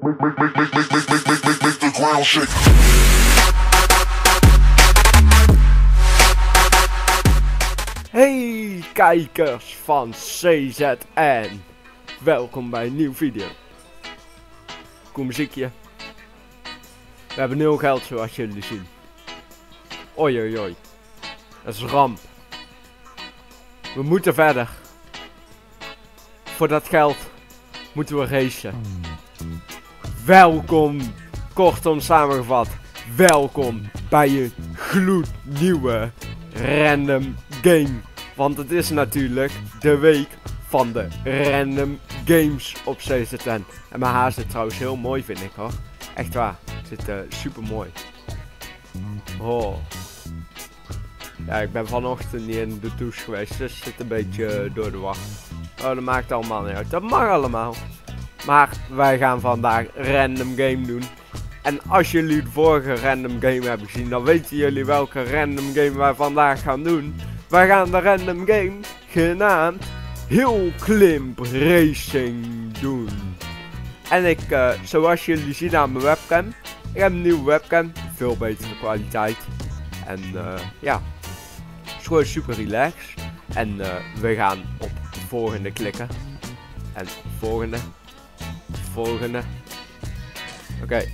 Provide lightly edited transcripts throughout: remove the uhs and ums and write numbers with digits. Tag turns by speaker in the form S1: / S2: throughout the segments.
S1: Make the ground shake.
S2: Hey kijkers van CZN, welkom bij een nieuwe video. Cool muziekje. We hebben 0 geld zoals jullie zien. Oei oei oei. Dat is een ramp. We moeten verder. Voor dat geld moeten we racen. Welkom, kortom samengevat, welkom bij een gloednieuwe random game. Want het is natuurlijk de week van de random games op CZN. En mijn haar zit trouwens heel mooi, vind ik hoor. Echt waar, het zit super mooi. Oh. Ja, ik ben vanochtend niet in de douche geweest, dus het zit een beetje door de wacht. Oh, dat maakt allemaal niet uit, dat mag allemaal. Maar wij gaan vandaag random game doen. En als jullie de vorige random game hebben gezien, dan weten jullie welke random game wij vandaag gaan doen. Wij gaan de random game genaamd Hill Climb Racing doen. En ik, zoals jullie zien aan mijn webcam, ik heb een nieuwe webcam, veel betere kwaliteit. En ja, het is gewoon super relaxed. En we gaan op de volgende klikken. En volgende. Volgende. Oké.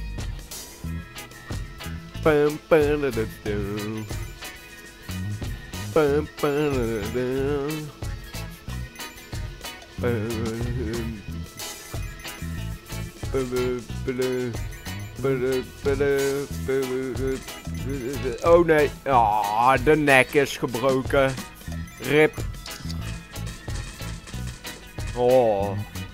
S2: Oh nee. Ah, de nek is gebroken. Rip. Oh.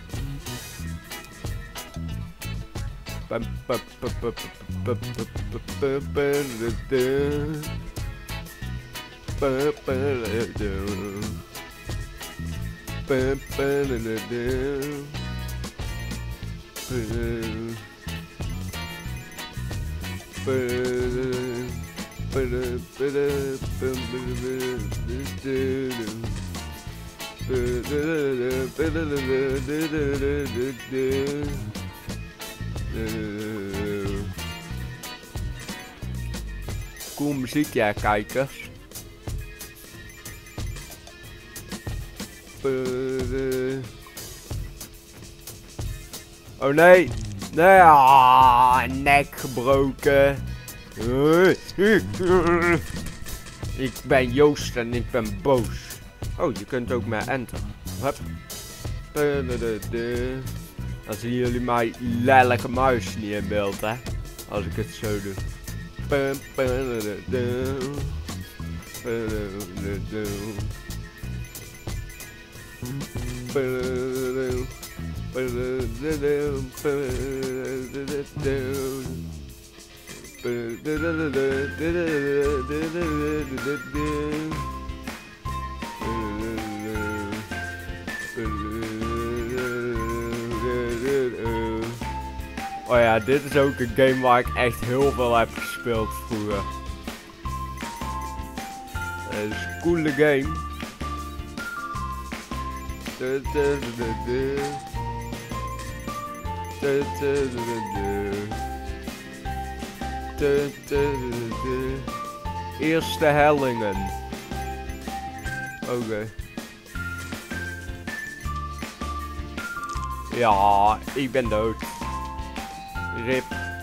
S2: Cool muziek, ja, kijkers. Oh nee, nee, nek gebroken. Ik ben Joost en ik ben boos. Oh, je kunt ook met enter. Hup. Dan zien jullie mijn lelijke muis niet in beeld, hè. Als ik het zo doe. Oh ja, dit is ook een game waar ik echt heel veel heb gespeeld vroeger. Het is een coole game. Eerste hellingen. Oké. Ja, ik ben dood. Rip.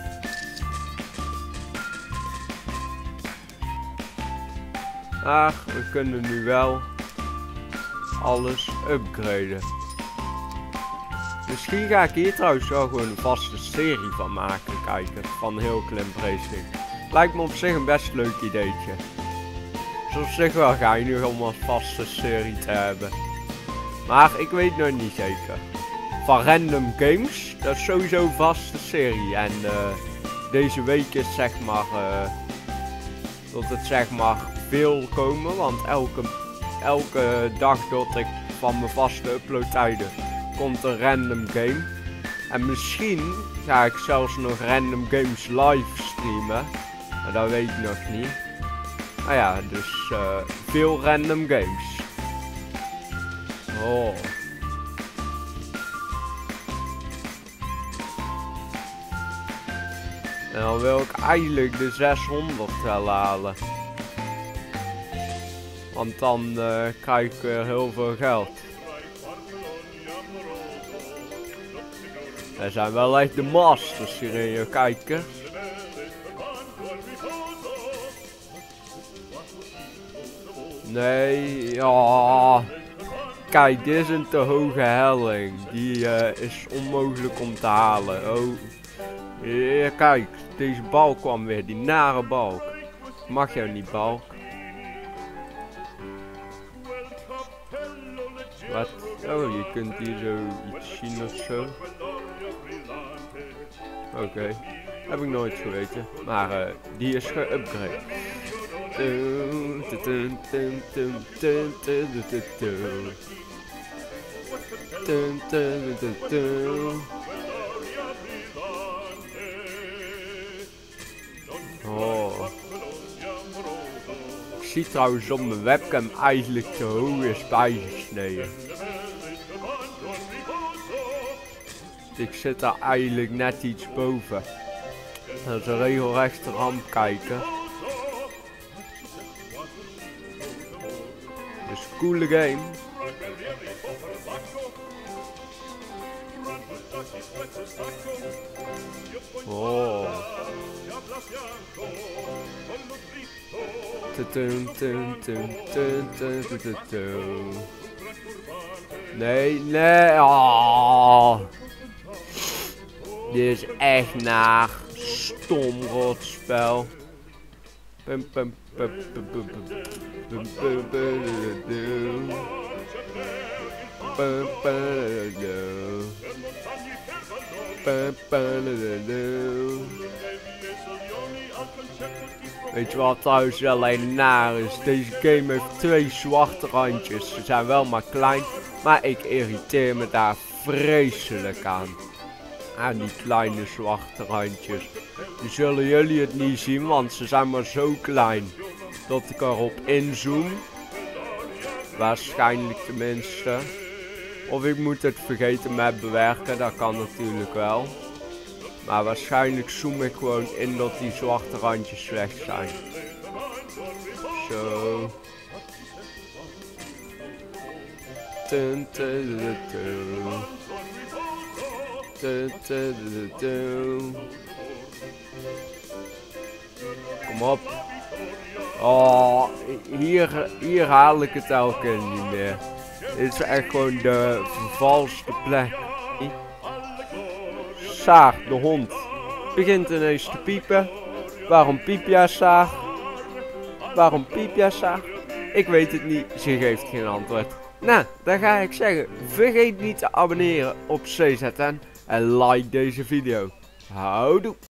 S2: Ach, we kunnen nu wel alles upgraden. Misschien ga ik hier trouwens wel gewoon een vaste serie van maken, kijken, van Hill Climb Racing. Lijkt me op zich een best leuk ideetje. Dus op zich wel ga je nu om een vaste serie te hebben. Maar ik weet nog niet zeker. Van random games, dat is sowieso een vaste serie. En deze week is zeg maar, dat het zeg maar veel komen. Want elke dag dat ik van mijn vaste uploadtijden komt een random game. En misschien ga ik zelfs nog random games live streamen. Maar dat weet ik nog niet. Nou ja, dus veel random games. Oh. En dan wil ik eigenlijk de 600 wel halen. Want dan krijg ik weer heel veel geld. Wij zijn wel echt de masters hierin, kijken. Nee, ja. Kijk, dit is een te hoge helling. Die is onmogelijk om te halen. Oh. Ja, kijk, deze balk kwam weer, die nare balk. Mag jou niet, balk. Wat? Oh, je kunt hier zo iets zien of zo. Oké, heb ik nooit geweten. Maar die is geupgrade. Oh. Ik zie trouwens op mijn webcam eigenlijk te hoog is bijgesneden. Ik zit daar eigenlijk net iets boven. Dat is een regelrechte ramp kijken. Dus coole game. Oh. Nee, nee. Oh. Dit is echt naar. Stom rotspel. Weet je wat trouwens alleen naar is? Deze game heeft 2 zwarte randjes. Ze zijn wel maar klein, maar ik irriteer me daar vreselijk aan. Aan die kleine zwarte randjes. Nu zullen jullie het niet zien, want ze zijn maar zo klein. Dat ik erop inzoom. Waarschijnlijk tenminste. Of ik moet het vergeten met bewerken, dat kan natuurlijk wel. Maar waarschijnlijk zoom ik gewoon in dat die zwarte randjes weg zijn. Zo. Kom op. Oh, hier haal ik het elke keer niet meer. Dit is echt gewoon de vervalste plek. Saar, de hond, begint ineens te piepen. Waarom piep jij, Saar? Waarom piep jij, Saar? Ik weet het niet, ze geeft geen antwoord. Nou, dan ga ik zeggen, vergeet niet te abonneren op CZN en like deze video. Houdoe!